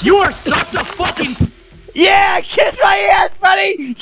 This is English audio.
You are such a fucking. Yeah, kiss my ass, buddy!